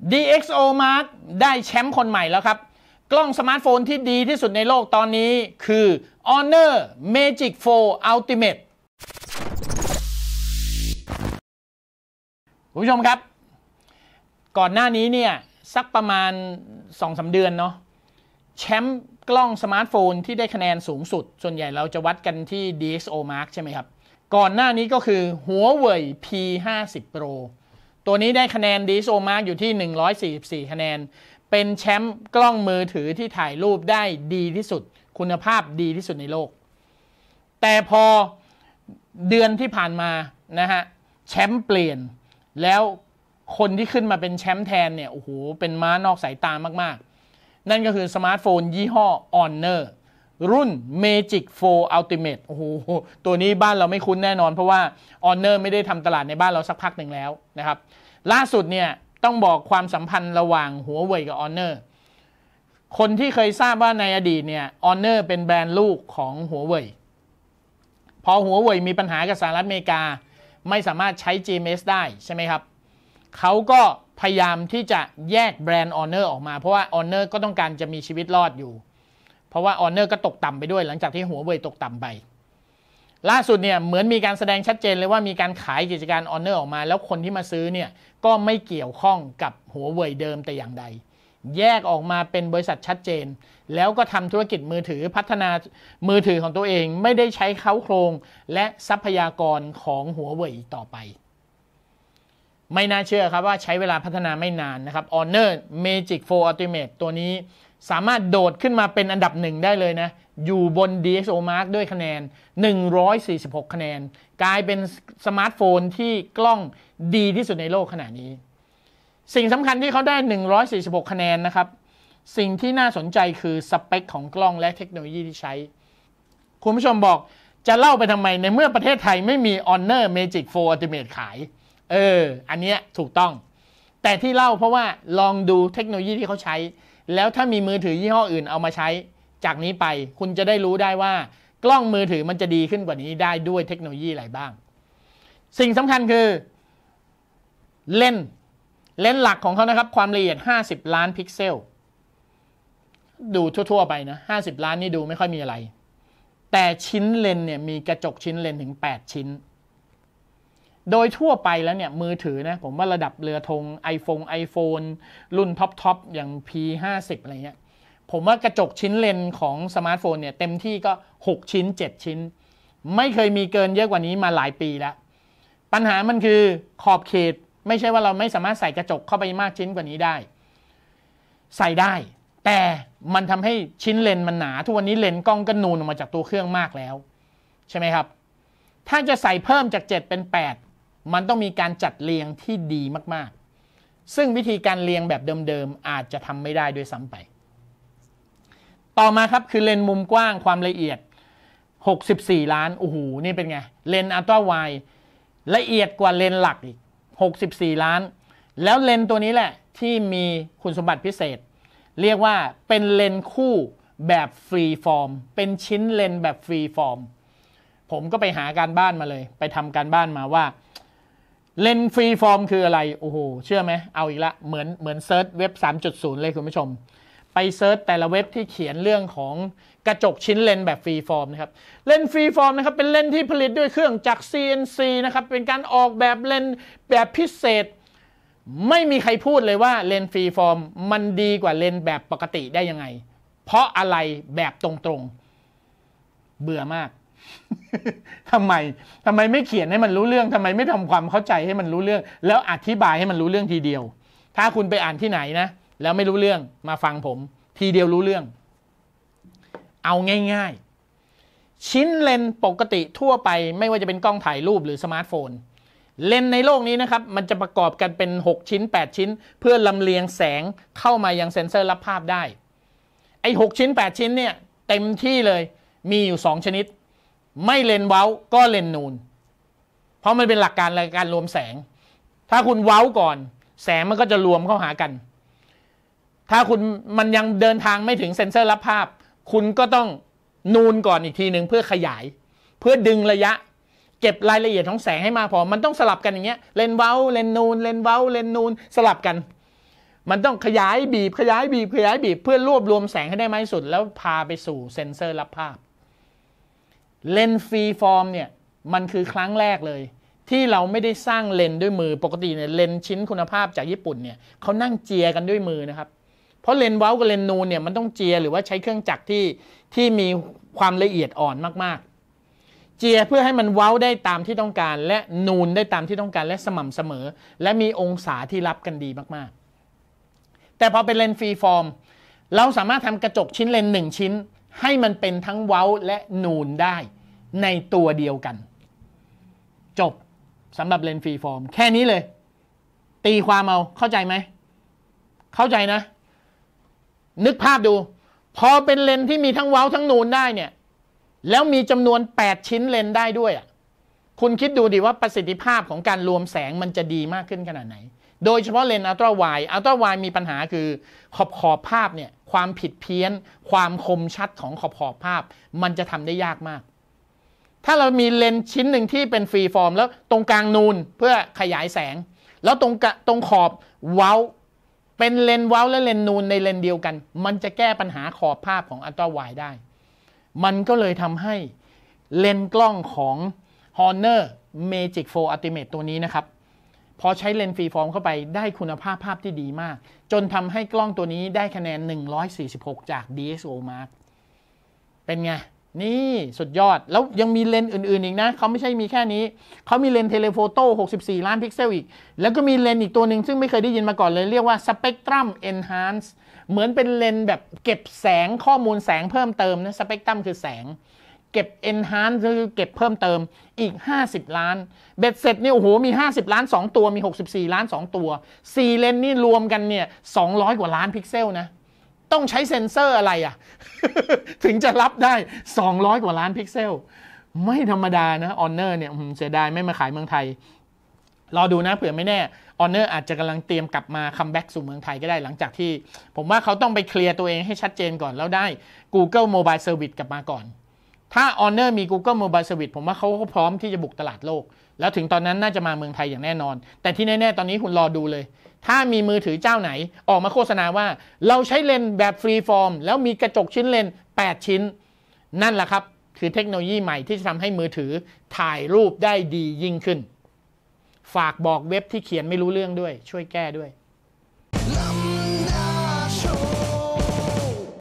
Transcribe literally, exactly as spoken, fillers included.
ดี เอ็กซ์ โอ Mark ได้แชมป์คนใหม่แล้วครับกล้องสมาร์ทโฟนที่ดีที่สุดในโลกตอนนี้คือ Honor Magic โฟร์ Ultimate คุณผู้ชมครับก่อนหน้านี้เนี่ยสักประมาณ สองถึงสาม เดือนเนาะแชมป์กล้องสมาร์ทโฟนที่ได้คะแนนสูงสุดส่วนใหญ่เราจะวัดกันที่ ดี เอ็กซ์ โอ Mark ใช่ไหมครับก่อนหน้านี้ก็คือ Huawei พี ห้าสิบ Pro ตัวนี้ได้คะแนน ดี เอ็กซ์ โอ Mark อยู่ที่หนึ่งร้อยสี่สิบสี่คะแนนเป็นแชมป์กล้องมือถือที่ถ่ายรูปได้ดีที่สุดคุณภาพดีที่สุดในโลกแต่พอเดือนที่ผ่านมานะฮะแชมป์เปลี่ยนแล้วคนที่ขึ้นมาเป็นแชมป์แทนเนี่ยโอ้โหเป็นม้านอกสายตามากๆนั่นก็คือสมาร์ทโฟนยี่ห้อ Honor รุ่น Magic โฟร์ Ultimate โอ้โหตัวนี้บ้านเราไม่คุ้นแน่นอนเพราะว่า Honor ไม่ได้ทำตลาดในบ้านเราสักพักหนึ่งแล้วนะครับล่าสุดเนี่ยต้องบอกความสัมพันธ์ระหว่าง Huawei กับ Honor คนที่เคยทราบว่าในอดีตเนี่ย Honor เป็นแบรนด์ลูกของ Huawei พอ Huawei มีปัญหากับสหรัฐอเมริกาไม่สามารถใช้ จี เอ็ม เอส ได้ใช่ไหมครับเขาก็พยายามที่จะแยกแบรนด์ Honor ออกมาเพราะว่า Honor ก็ต้องการจะมีชีวิตรอดอยู่เพราะว่า Honor ก็ตกต่ำไปด้วยหลังจากที่ Huawei ตกต่ำไปล่าสุดเนี่ยเหมือนมีการแสดงชัดเจนเลยว่ามีการขายกิจการ Honor ออกมาแล้วคนที่มาซื้อเนี่ยก็ไม่เกี่ยวข้องกับ Huawei เดิมแต่อย่างใดแยกออกมาเป็นบริษัทชัดเจนแล้วก็ทำธุรกิจมือถือพัฒนามือถือของตัวเองไม่ได้ใช้เค้าโครงและทรัพยากรของ Huawei ต่อไปไม่น่าเชื่อครับว่าใช้เวลาพัฒนาไม่นานนะครับ Honor Magic โฟร์ Ultimate ตัวนี้สามารถโดดขึ้นมาเป็นอันดับหนึ่งได้เลยนะอยู่บน ดี เอ็กซ์ โอ Mark ด้วยคะแนนหนึ่งร้อยสี่สิบหกคะแนนกลายเป็นสมาร์ทโฟนที่กล้องดีที่สุดในโลกขณะนี้สิ่งสำคัญที่เขาได้หนึ่งร้อยสี่สิบหกคะแนนนะครับสิ่งที่น่าสนใจคือสเปคของกล้องและเทคโนโลยีที่ใช้คุณผู้ชมบอกจะเล่าไปทำไมในเมื่อประเทศไทยไม่มี Honor Magic โฟร์ Ultimate ขายเอออันเนี้ยถูกต้องแต่ที่เล่าเพราะว่าลองดูเทคโนโลยีที่เขาใช้แล้วถ้ามีมือถือยี่ห้ออื่นเอามาใช้จากนี้ไปคุณจะได้รู้ได้ว่ากล้องมือถือมันจะดีขึ้นกว่านี้ได้ด้วยเทคโนโลยีอะไรบ้างสิ่งสำคัญคือเลนส์เลนส์หลักของเขานะครับความละเอียดห้าสิบล้านพิกเซลดูทั่วๆไปนะห้าสิบล้านนี่ดูไม่ค่อยมีอะไรแต่ชิ้นเลนส์เนี่ยมีกระจกชิ้นเลนส์ถึงแปดชิ้นโดยทั่วไปแล้วเนี่ยมือถือนะผมว่าระดับเรือธง iPhone iPhone รุ่นท็อปๆอย่าง พี ห้าสิบ อะไรเงี้ยผมว่ากระจกชิ้นเลนส์ของสมาร์ทโฟนเนี่ยเต็มที่ก็หกชิ้นเจ็ดชิ้นไม่เคยมีเกินเยอะกว่านี้มาหลายปีแล้วปัญหามันคือขอบเขตไม่ใช่ว่าเราไม่สามารถใส่กระจกเข้าไปมากชิ้นกว่านี้ได้ใส่ได้แต่มันทำให้ชิ้นเลนส์มันหนาทุกวันนี้เลนส์กล้องก็นูนออกมาจากตัวเครื่องมากแล้วใช่ไหมครับถ้าจะใส่เพิ่มจากเจ็ดเป็นแปดมันต้องมีการจัดเรียงที่ดีมากๆซึ่งวิธีการเรียงแบบเดิมๆอาจจะทำไม่ได้ด้วยซ้ำไปต่อมาครับคือเลนส์มุมกว้างความละเอียดหกสิบสี่ล้านโอ้โหนี่เป็นไงเลนส์อัลตร้าไวด์ละเอียดกว่าเลนส์หลักอีกหกสิบสี่ล้านแล้วเลนส์ตัวนี้แหละที่มีคุณสมบัติพิเศษเรียกว่าเป็นเลนส์คู่แบบฟรีฟอร์มเป็นชิ้นเลนส์แบบฟรีฟอร์มผมก็ไปหาการบ้านมาเลยไปทำการบ้านมาว่าเลนส์ฟรีฟอร์มคืออะไรโอ้โหเชื่อไหมเอาอีกละเหมือนเหมือนเซิร์ชเว็บ สามจุดศูนย์ เลยคุณผู้ชมไปเซิร์ชแต่ละเว็บที่เขียนเรื่องของกระจกชิ้นเลนส์แบบฟรีฟอร์มนะครับเลนส์ฟรีฟอร์มนะครับเป็นเลนส์ที่ผลิตด้วยเครื่องจักร ซี เอ็น ซี นะครับเป็นการออกแบบเลนส์แบบพิเศษไม่มีใครพูดเลยว่าเลนส์ฟรีฟอร์มมันดีกว่าเลนส์แบบปกติได้ยังไงเพราะอะไรแบบตรงๆเบื่อมากทำไมทำไมไม่เขียนให้มันรู้เรื่องทำไมไม่ทำความเข้าใจให้มันรู้เรื่องแล้วอธิบายให้มันรู้เรื่องทีเดียวถ้าคุณไปอ่านที่ไหนนะแล้วไม่รู้เรื่องมาฟังผมทีเดียวรู้เรื่องเอาง่ายๆชิ้นเลนส์ปกติทั่วไปไม่ว่าจะเป็นกล้องถ่ายรูปหรือสมาร์ทโฟนเลนส์ในโลกนี้นะครับมันจะประกอบกันเป็นหกชิ้นแปดชิ้นเพื่อลำเลียงแสงเข้ามายังเซ็นเซอร์รับภาพได้ไอ้หกชิ้นแปดชิ้นเนี่ยเต็มที่เลยมีอยู่สองชนิดไม่เลนส์เว้าก็เลนส์นูนเพราะมันเป็นหลักการการรวมแสงถ้าคุณเว้าก่อนแสงมันก็จะรวมเข้าหากันถ้าคุณมันยังเดินทางไม่ถึงเซ็นเซอร์รับภาพคุณก็ต้องนูนก่อนอีกทีหนึ่งเพื่อขยายเพื่อดึงระยะเก็บรายละเอียดของแสงให้มาพอมันต้องสลับกันอย่างเงี้ยเลนส์เว้าเลนส์นูนเลนส์เว้าเลนส์นูนสลับกันมันต้องขยายบีบขยายบีบขยายบีบเพื่อรวบรวมแสงให้ได้มากที่สุดแล้วพาไปสู่เซ็นเซอร์รับภาพเลนส์ฟรีฟอร์มเนี่ยมันคือครั้งแรกเลยที่เราไม่ได้สร้างเลนส์ด้วยมือปกติเนี่ยเลนส์ชิ้นคุณภาพจากญี่ปุ่นเนี่ยเขานั่งเจียกันด้วยมือนะครับเพราะเลนส์เว้ากับเลนส์นูนเนี่ยมันต้องเจียหรือว่าใช้เครื่องจักรที่ที่มีความละเอียดอ่อนมากๆเจียเพื่อให้มันเว้าได้ตามที่ต้องการและนูนได้ตามที่ต้องการและสม่ำเสมอและมีองศาที่รับกันดีมากๆแต่พอเป็นเลนส์ฟรีฟอร์มเราสามารถทำกระจกชิ้นเลนส์หนึ่งชิ้นให้มันเป็นทั้งเว้าและนูนได้ในตัวเดียวกันจบสำหรับเลนส์ฟรีฟอร์มแค่นี้เลยตีความเอาเข้าใจไหมเข้าใจนะนึกภาพดูพอเป็นเลนส์ที่มีทั้งเว้าทั้งนูนได้เนี่ยแล้วมีจำนวนแปดชิ้นเลนส์ได้ด้วยอ่ะคุณคิดดูดิว่าประสิทธิภาพของการรวมแสงมันจะดีมากขึ้นขนาดไหนโดยเฉพาะเลนส์อัลตร้าไวด์อัลตร้าไวด์มีปัญหาคือขอบขอบภาพเนี่ยความผิดเพี้ยนความคมชัดของขอบขอบภาพมันจะทำได้ยากมากถ้าเรามีเลนส์ชิ้นหนึ่งที่เป็นฟรีฟอร์มแล้วตรงกลางนูนเพื่อขยายแสงแล้วตรงตรงขอบเว้าเป็นเลนส์เว้าและเลนส์นูนในเลนส์เดียวกันมันจะแก้ปัญหาขอบภาพของอัลตร้าไวด์ได้มันก็เลยทำให้เลนส์กล้องของ Honor Magic โฟร์ Ultimate ตัวนี้นะครับพอใช้เลนส์ฟรีฟอร์มเข้าไปได้คุณภาพภาพที่ดีมากจนทำให้กล้องตัวนี้ได้คะแนนหนึ่งร้อยสี่สิบหกจาก ดี เอส โอ Mark เป็นไงนี่สุดยอดแล้วยังมีเลนส์อื่นๆอีกนะเขาไม่ใช่มีแค่นี้เขามีเลนส์เทเลโฟโต้หกสิบสี่ล้านพิกเซลอีกแล้วก็มีเลนส์อีกตัวหนึ่งซึ่งไม่เคยได้ยินมาก่อนเลยเรียกว่า Spectrum Enhance เหมือนเป็นเลนส์แบบเก็บแสงข้อมูลแสงเพิ่มเติมนะ Spectrum คือแสงเก็บ Enhance คือเก็บเพิ่มเติมอีกห้าสิบล้านเบ็ดเสร็จนี่โอ้โหมีห้าสิบล้านสองตัวมีหกสิบสี่ล้านสองตัวสี่เลนส์นี่รวมกันเนี่ยสองร้อยกว่าล้านพิกเซลนะต้องใช้เซ็นเซอร์อะไรอ่ะ ถึงจะรับได้สองร้อยกว่าล้านพิกเซลไม่ธรรมดานะ Honor เนี่ยเสียดายไม่มาขายเมืองไทยรอดูนะเผื่อไม่แน่ Honor อาจจะกำลังเตรียมกลับมาคัมแบ็กสู่เมืองไทยก็ได้หลังจากที่ผมว่าเขาต้องไปเคลียร์ตัวเองให้ชัดเจนก่อนแล้วได้ Google Mobile Service กลับมาก่อนถ้า Honor มี Google Mobile Service ผมว่าเขาก็พร้อมที่จะบุกตลาดโลกแล้วถึงตอนนั้นน่าจะมาเมืองไทยอย่างแน่นอนแต่ที่แน่ๆตอนนี้คุณรอดูเลยถ้ามีมือถือเจ้าไหนออกมาโฆษณาว่าเราใช้เลนส์แบบฟรีฟอร์มแล้วมีกระจกชิ้นเลนส์แปดชิ้นนั่นแหละครับคือเทคโนโลยีใหม่ที่จะทำให้มือถือถ่ายรูปได้ดียิ่งขึ้นฝากบอกเว็บที่เขียนไม่รู้เรื่องด้วยช่วยแก้ด้วย